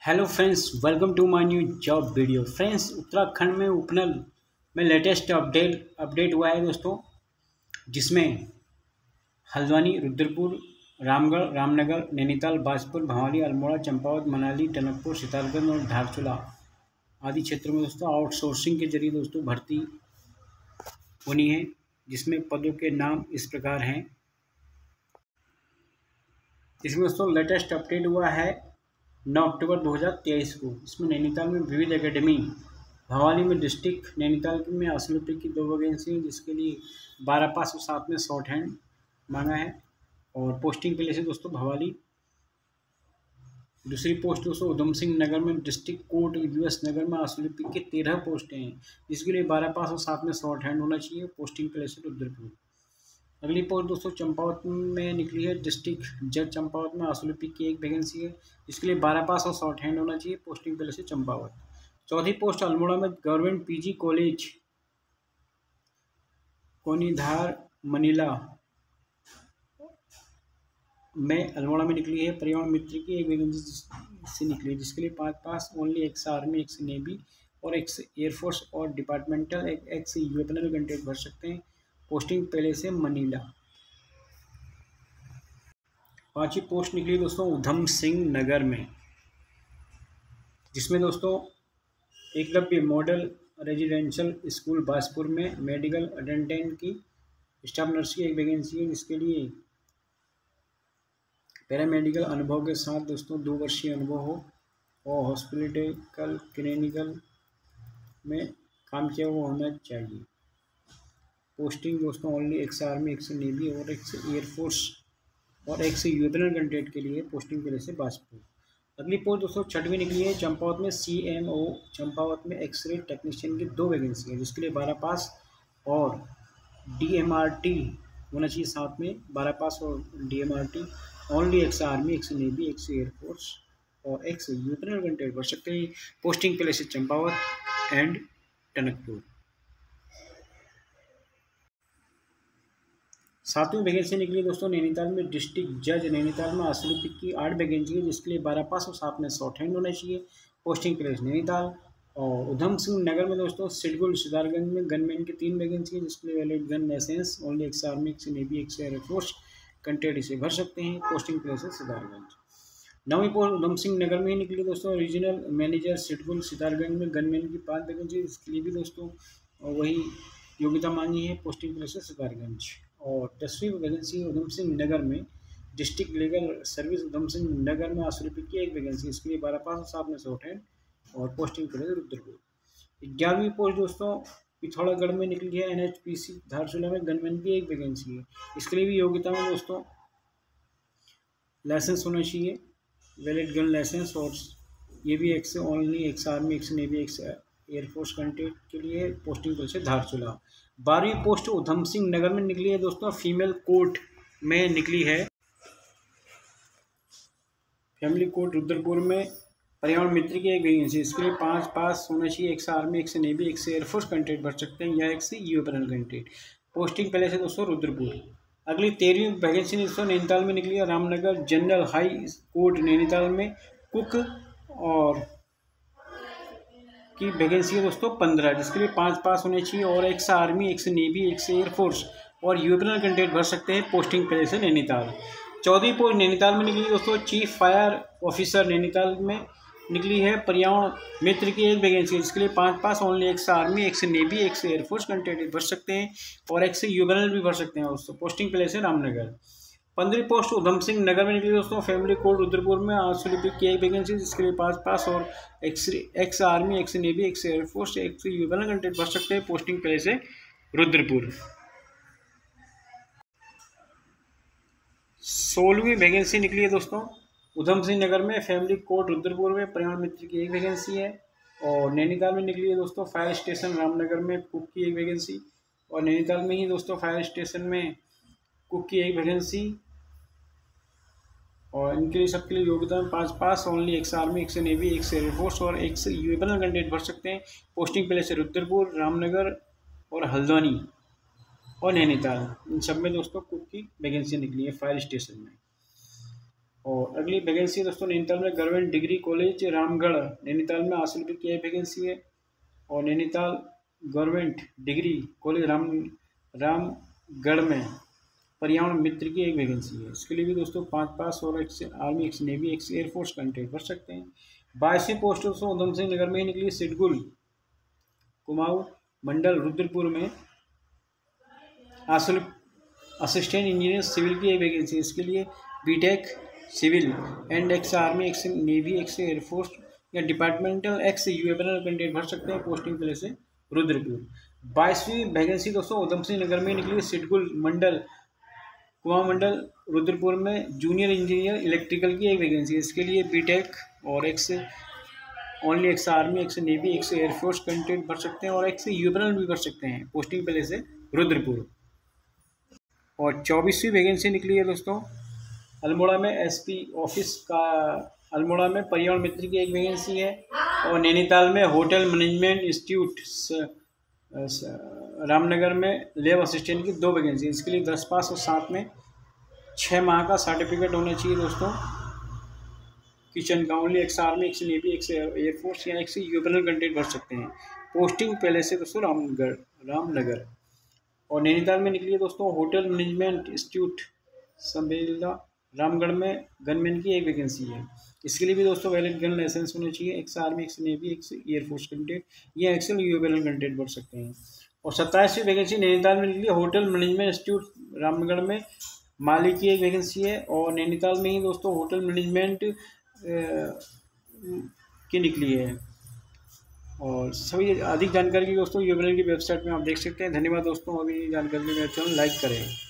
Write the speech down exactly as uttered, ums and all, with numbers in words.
Hello friends, welcome to my new job video. Friends, Uttarakhand में उपनल में latest update update हुआ है दोस्तों, जिसमें हल्द्वानी, रुद्रपुर, रामगढ़, रामनगर, नैनीताल, बाजपुर, भवाली, अल्मोड़ा, चंपावत, मनाली, टनकपुर, सितारगंज और धारचूला आदि क्षेत्रों में दोस्तों आउटसोर्सिंग के जरिए दोस्तों भर्ती होनी है, जिसमें पदों के नाम इस प्रकार हैं। इसमें दोस्तों लेटेस्ट अपडेट हुआ है नौ अक्टूबर दो हज़ार तेईस को। इसमें नैनीताल में विविध एकेडमी, भवाली में डिस्ट्रिक्ट, नैनीताल में अस्सी रुपये की दो वैकेंसी है, जिसके लिए बारह पास और साथ में शॉर्ट हैंड मांगा है। और पोस्टिंग के लिए से दोस्तों भवाली। दूसरी पोस्ट दोस्तों उधम सिंह नगर में डिस्ट्रिक्ट कोर्ट यूएस नगर में अस्सी रुपये की तेरह पोस्टें हैं, जिसके लिए बारह पास और साथ में शॉर्ट हैंड होना चाहिए। पोस्टिंग के लिए से रुद्रपुर। अगली पोस्ट दोस्तों चंपावत में निकली है, डिस्ट्रिक्ट जज चंपावत में अस्सी रुपये की एक वैकेंसी है, इसके लिए बारह पास और शॉर्ट हैंड होना चाहिए। पोस्टिंग पहले से चंपावत। चौथी पोस्ट अल्मोड़ा में government PG college Konidhar Manila में अल्मोड़ा में निकली है, पर्यावरण मित्र की एक वैकेंसी से निकली है, जिसके लिए पाँच पास ओनली, एक से आर्मी, एक से नेवी और एक से एयरफोर्स और डिपार्टमेंटल, एक एक से यूएपनल कैंडिडेट भर सकते हैं। पोस्टिंग पहले से मनीला। पांचवी पोस्ट निकली दोस्तों उधम सिंह नगर में, जिसमें दोस्तों Eklavya model residential school Bajpur में मेडिकल अटेंडेंट की स्टाफ नर्स की एक वैकेंसी है, जिसके लिए पैरामेडिकल अनुभव के साथ दोस्तों दो वर्षीय अनुभव हो और हॉस्पिटल क्लिनिकल में काम किया हुआ होना चाहिए। पोस्टिंग दोस्तों ओनली एक से आर्मी, एक से नेवी और एक से एयरफोर्स और एक से यूएपनल कैंडिडेट के लिए। पोस्टिंग के लिए से बाजपुर। अगली पोस्ट दोस्तों छठवीं निकली है चंपावत में, सीएमओ चंपावत में एक्सरे टेक्नीशियन की दो वैकेंसी है, जिसके लिए बारह पास और डीएमआरटी होना चाहिए, साथ में बारह पास और डीएमआरटी। ओनली एक से आर्मी, एक से नेवी, एक से एयरफोर्स और एक से यूएपनल कैंडिडेट भर सकते हैं। पोस्टिंग के लिए से चंपावत एंड टनकपुर। सातवीं वैकेंसी निकली दोस्तों नैनीताल में, डिस्ट्रिक्ट जज नैनीताल में अस्सी रुपये की आठ वैकेंसी है, जिसके लिए बारह पास और साथ में शॉर्ट हैंड होना चाहिए। Posting place Nainital. और उधम सिंह नगर में दोस्तों सिडगुल सितारगंज में गनमैन की तीन वैकेंसी है, जिसके लिए वैलिड गन लाइसेंस ओनली, एक से आर्मी, एक से नेवी, एक से एयरफोर्स कैंडिडेट इसे भर सकते हैं। पोस्टिंग प्लेस है सितारगंज। नौवीं पोस्ट उधम सिंह नगर में ही निकली दोस्तों, रीजनल मैनेजर सिडगुल सितारगंज में गनमैन की पाँच वैकेंसी, इसके लिए भी दोस्तों वही योग्यता मांगी है। पोस्टिंग प्लेस है सितारगंज। और दसवीं वैकेंसी उधम सिंह नगर में, district legal service Udham Singh Nagar में अस्सी रुपये की एक वैकेंसी, इसके लिए बारह पास और सात में शॉर्ट हैंड और पोस्टिंग के लिए रुद्रपुर। ग्यारहवीं पोस्ट दोस्तों पिथौरागढ़ में निकली है, एनएचपीसी धारचूला में गनमैन की एक वैकेंसी है, इसके लिए भी योग्यता में दोस्तों लाइसेंस होना चाहिए, वैलिड गन लाइसेंस। और ये भी एक से ओनली, एक से आर्मी, एक से नेवी, एक से एयरफोर्स कैंडिडेट के लिए। पोस्टिंग के लिए धारचूला। बारहवीं पोस्ट उधम सिंह नगर में निकली है दोस्तों, फीमेल कोर्ट में निकली है, फैमिली कोर्ट रुद्रपुर में पर्यावरण मित्र की एक वैकेंसी, इसके लिए पाँच पास होना चाहिए, एक से आर्मी, एक से नेवी, एक से एयरफोर्स कैंडिडेट भर सकते हैं, या एक से यूएपनल कैंडिडेट। पोस्टिंग पहले से दोस्तों रुद्रपुर। अगली तेरहवीं वैकेंसी दोस्तों नैनीताल में निकली है, Ramnagar general high court Nainital में कुक और की वैकेंसी है दोस्तों पंद्रह, जिसके लिए पाँच पास होने चाहिए और एक से आर्मी, एक से नेवी, एक से एयरफोर्स और यूएपनल कैंडिडेट भर सकते हैं। पोस्टिंग पहले से नैनीताल। चौदहवीं पोस्ट नैनीताल में निकली दोस्तों, चीफ फायर ऑफिसर नैनीताल में निकली है, पर्यावरण मित्र की एक वैकेंसी, जिसके लिए पाँच पास ओनली, एक से आर्मी, एक से नेवी, एक से एयरफोर्स कैंडिडेट भर सकते हैं और एक से यूएपनल भी भर सकते हैं दोस्तों। पोस्टिंग पहले से रामनगर। पंद्रहवीं पोस्ट उधम सिंह नगर में निकली दोस्तों, फैमिली कोर्ट रुद्रपुर में अस्सी रुपये की एक वैकेंसी, जिसके लिए पाँच पास और एक से एक से आर्मी, एक से नेवी, एक से एयरफोर्स, एक से यूएपनल कैंडिडेट भर सकते हैं। पोस्टिंग पहले से रुद्रपुर। सोलहवीं वैकेंसी निकली है दोस्तों उधम सिंह नगर में, फैमिली कोर्ट रुद्रपुर में पर्यावरण मित्र की एक वैकेंसी है। और नैनीताल में निकली है दोस्तों फायर स्टेशन रामनगर में कुक की एक वैकेंसी, और नैनीताल में ही दोस्तों फायर स्टेशन में कुक की एक वैकेंसी। और इनके लिए सबके लिए योग्यता में पाँच पास ओनली, एक से आर्मी, एक से नेवी, एक से एयरफोर्स और एक से यूएपनल कैंडिडेट भर सकते हैं। पोस्टिंग पहले से रुद्रपुर, रामनगर और हल्द्वानी और नैनीताल, इन सब में दोस्तों कुक की वैकेंसी निकली है फायर स्टेशन में। और अगली वैकेंसी दोस्तों नैनीताल में government degree college Ramgarh Nainital में हासिल भी की वैकेंसी है। और Nainital government degree college Ram Ramgarh में पर्यावरण मित्र की एक वैकेंसी है। इसके लिए भी दोस्तों पाँच पास और ex army, ex navy, ex air force candidate भर सकते हैं। बाईसवीं पोस्ट दोस्तों उधम सिंह नगर में ही निकली। सिडगुल कुमाऊं मंडल रुद्रपुर में हासिल असिस्टेंट इंजीनियर सिविल की एक वैकेंसी। इसके लिए BTech civil and ex army, ex navy, ex air force या डिपार्टमेंटल एक्स यूएबनल कैंडिडेट भर सकते हैं। पोस्टिंग प्लेस है रुद्रपुर। बाईसवीं वैकेंसी दोस्तों उधम सिंह नगर में निकली। सिडगुल मंडल कुमाऊं मंडल रुद्रपुर में जूनियर इंजीनियर इलेक्ट्रिकल की एक वैकेंसी है। इसके लिए बीटेक और ex only ex army, ex navy, ex air force candidate भर सकते हैं और एक्स यूएबनल भी भर सकते हैं। पोस्टिंग प्लेस है रुद्रपुर। और चौबीसवीं वैकेंसी निकली है दोस्तों अल्मोड़ा में एसपी ऑफिस का। अल्मोड़ा में पर्यावरण मित्र की एक वैकेंसी है। और नैनीताल में होटल मैनेजमेंट इंस्टीट्यूट रामनगर में लैब असिस्टेंट की दो वैकेंसी। इसके लिए दस पास और साथ में छः माह का सर्टिफिकेट होना चाहिए दोस्तों। किचन का only ex army, ex navy, ex air force या एक्स यूएबनल कैंडिडेट भर सकते हैं। पोस्टिंग पहले से दोस्तों रामगढ़ रामनगर। और नैनीताल में निकली है दोस्तों hotel management institute Sambela Ramgarh में गनमैन की एक वैकेंसी है। इसके लिए भी दोस्तों वैलिड गन लाइसेंस होना चाहिए। Ex army, ex navy, ex air force candidate या एक्सल यूएबनल कैंडिडेट भर सकते हैं। और सत्ताईसवीं वैकेंसी नैनीताल में निकली होटल मैनेजमेंट इंस्टीट्यूट रामगढ़ में माली की एक वैकेंसी है। और नैनीताल में ही दोस्तों होटल मैनेजमेंट की निकली है। और सभी अधिक जानकारी की दोस्तों यूएबनल की वेबसाइट में आप देख सकते हैं। धन्यवाद दोस्तों। अभी जानकारी में लाइक करें।